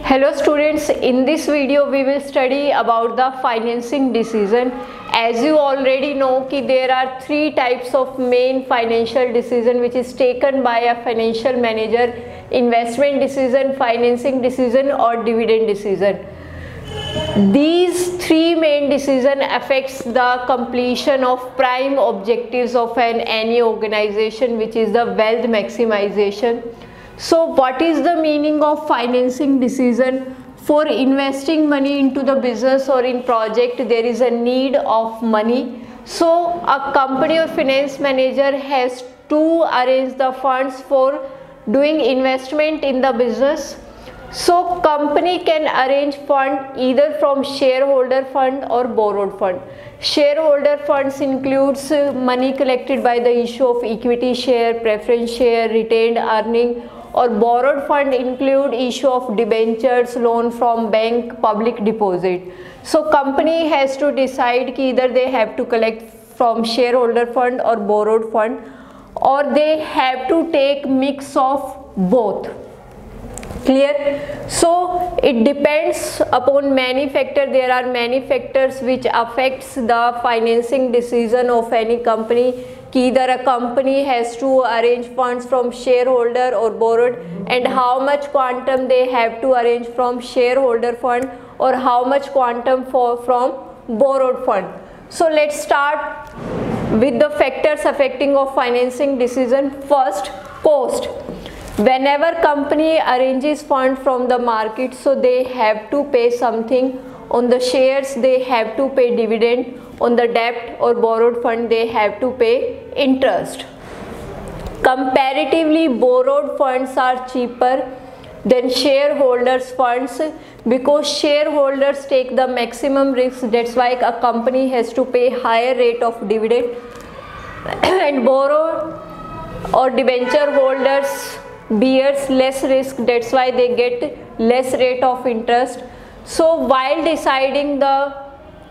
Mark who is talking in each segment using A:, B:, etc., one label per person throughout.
A: Hello students, in this video we will study about the financing decision. As you already know कि there are three types of main financial decision which is taken by a financial manager: investment decision, financing decision or dividend decision. These three main decision affects the completion of prime objectives of any organization, which is the wealth maximization. So what is the meaning of financing decision? For investing money into the business or in project, there is a need of money. So a company or finance manager has to arrange the funds for doing investment in the business. So company can arrange fund either from shareholder fund or borrowed fund. Shareholder funds includes money collected by the issue of equity share, preference share, retained earning, or borrowed fund include issue of debentures, loan from bank, public deposit. So company has to decide कि either they have to collect from shareholder fund or borrowed fund, or they have to take mix of both. Clear? So it depends upon many factors. There are many factors which affects the financing decision of any company. Either a company has to arrange funds from shareholder or borrowed, and how much quantum they have to arrange from shareholder fund or how much quantum from borrowed fund. So let's start with the factors affecting of financing decision. First, cost. Whenever company arranges fund from the market, so they have to pay something. On the shares they have to pay dividend. On the debt or borrowed fund they have to pay interest. Comparatively, borrowed funds are cheaper than shareholders funds because shareholders take the maximum risk. That's why a company has to pay higher rate of dividend, and borrow or debenture holders bears less risk. That's why they get less rate of interest. So while deciding the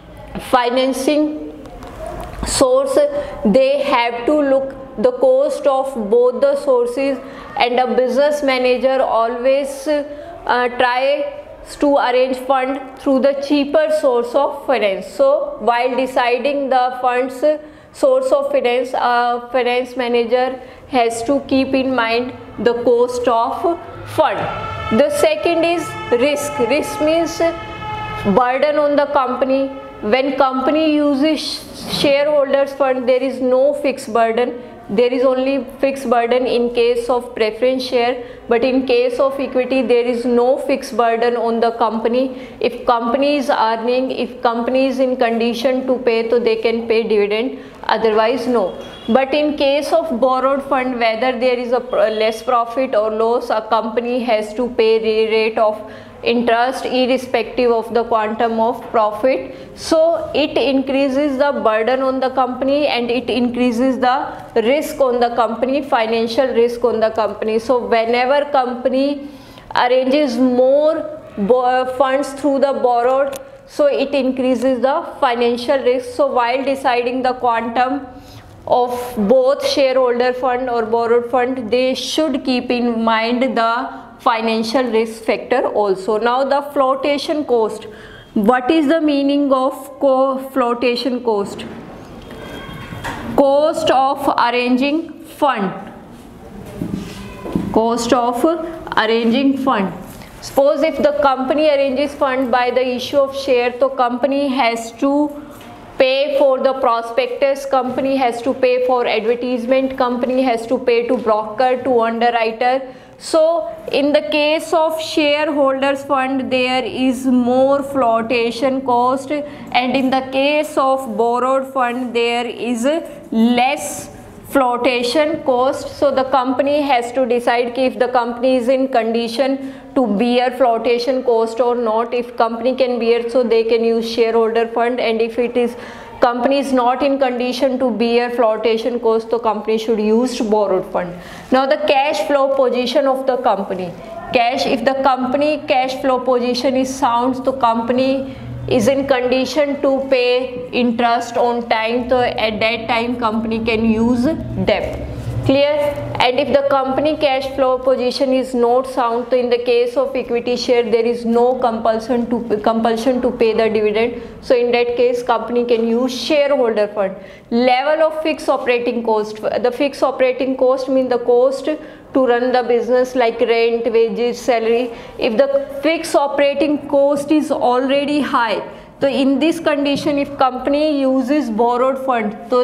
A: financing source, they have to look the cost of both the sources, and a business manager always tries to arrange fund through the cheaper source of finance. So while deciding the funds source of finance, a finance manager has to keep in mind the cost of fund. The second is risk. Risk means burden on the company. When company uses shareholders fund, there is no fixed burden. There is only fixed burden in case of preference share, but in case of equity there is no fixed burden on the company. If company is earning, if company is in condition to pay, so they can pay dividend, otherwise no. But in case of borrowed fund, whether there is a less profit or loss, a company has to pay rate of interest irrespective of the quantum of profit. So it increases the burden on the company and it increases the risk on the company, financial risk on the company. So whenever company arranges more funds through the borrowed, so it increases the financial risk. So while deciding the quantum of both shareholder fund or borrowed fund, they should keep in mind the financial risk factor also. Now the flotation cost. What is the meaning of flotation cost? Cost of arranging fund. Cost of arranging fund. Suppose if the company arranges fund by the issue of share, so company has to pay for the prospectus, company has to pay for advertisement, company has to pay to broker, to underwriter. So in the case of shareholders fund there is more flotation cost, and in the case of borrowed fund there is less flotation cost. So the company has to decide if the company is in condition to bear flotation cost or not. If company can bear, so they can use shareholder fund, and if it is company is not in condition to bear flotation cost, so company should use borrowed fund. Now the cash flow position of the company. Cash, if the company cash flow position is sound, so company is in condition to pay interest on time, so at that time company can use debt. Clear? And if the company cash flow position is not sound, so in the case of equity share there is no compulsion to pay the dividend, so in that case company can use shareholder fund. Level of fixed operating cost. The fixed operating cost means the cost to run the business like rent, wages, salary. If the fixed operating cost is already high, so in this condition if company uses borrowed fund, so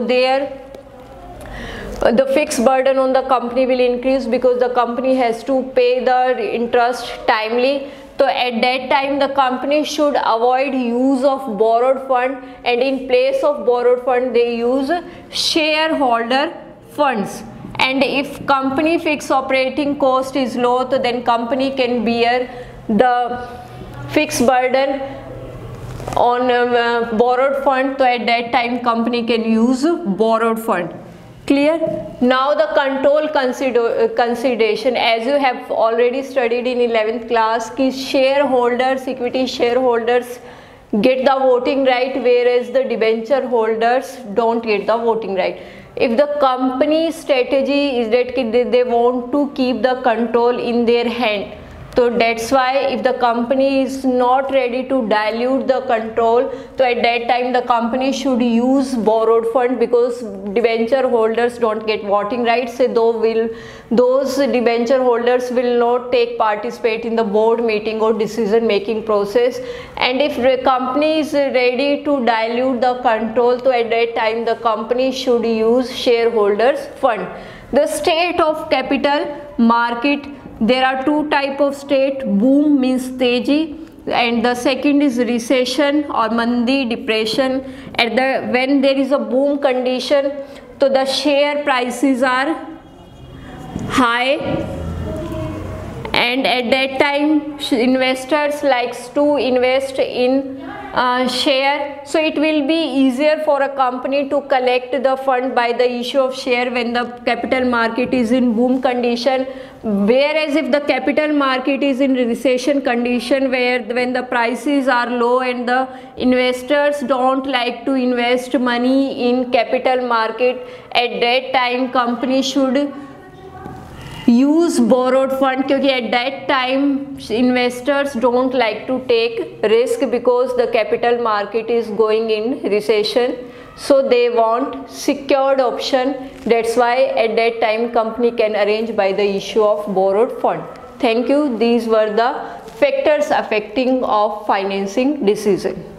A: the fixed burden on the company will increase because the company has to pay the interest timely. So at that time the company should avoid use of borrowed fund, and in place of borrowed fund they use shareholder funds. And if company fixed operating cost is low, so then company can bear the fixed burden on borrowed fund, so at that time company can use borrowed fund. Clear? Now the control consideration, as you have already studied in 11th class, ki shareholders, equity shareholders get the voting right, whereas the debenture holders don't get the voting right. If the company strategy is that they want to keep the control in their hand, so that's why if the company is not ready to dilute the control, so at that time the company should use borrowed fund, because debenture holders don't get voting rights, so those debenture holders will not participate in the board meeting or decision making process. And if the company is ready to dilute the control, so at that time the company should use shareholders fund. The state of capital market. There are two type of state. Boom means teji, and the second is recession or mandi, depression. When there is a boom condition, so the share prices are high, and at that time investors likes to invest in share, so it will be easier for a company to collect the fund by the issue of share when the capital market is in boom condition. Whereas if the capital market is in recession condition, when the prices are low and the investors don't like to invest money in capital market, at that time company should use borrowed fund, because at that time investors don't like to take risk because the capital market is going in recession, so they want secured option. That's why at that time company can arrange by the issue of borrowed fund. Thank you. These were the factors affecting of financing decision.